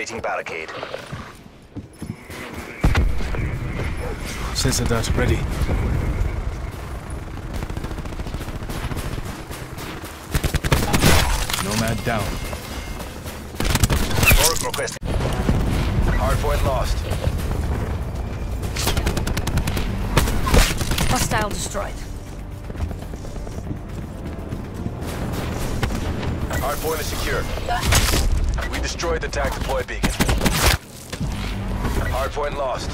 Activating barricade. Sensor dart ready. Nomad down. Orc requesting. Hardpoint lost. Hostile destroyed. Hardpoint is secure. We destroyed the TAC deploy beacon. Hardpoint lost.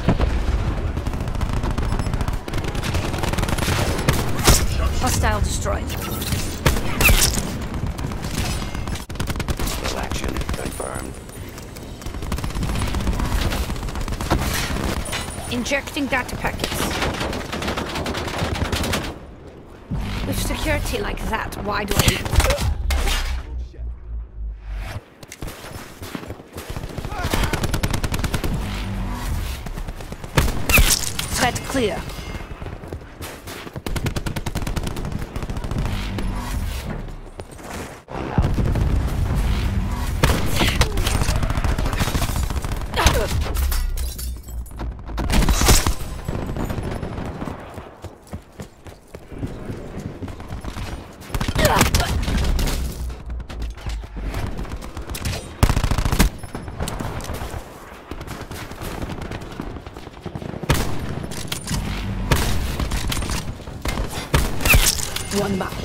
Hostile destroyed. Action confirmed. Injecting data packets. With security like that, why do I... Threat clear. One back.